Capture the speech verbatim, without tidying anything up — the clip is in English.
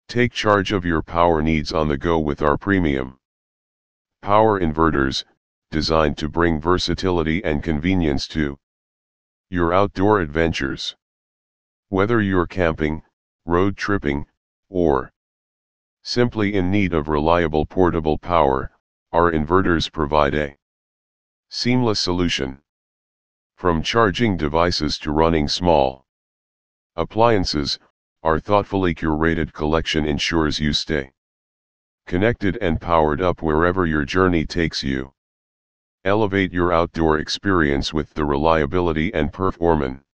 Take charge of your power needs on the go with our premium power inverters, designed to bring versatility and convenience to your outdoor adventures. Whether you're camping, road tripping, or simply in need of reliable portable power, our inverters provide a seamless solution. From charging devices to running small appliances, our thoughtfully curated collection ensures you stay connected and powered up wherever your journey takes you. Elevate your outdoor experience with the reliability and performance